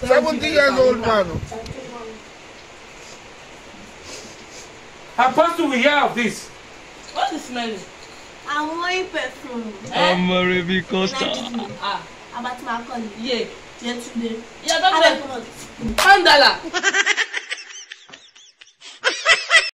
70 years old man. Apostle, we hear of this. What is smelling? I'm wearing perfume. I'm a Ruby Costa. About my colleague. Yeah. Yesterday. Yeah, that's $100.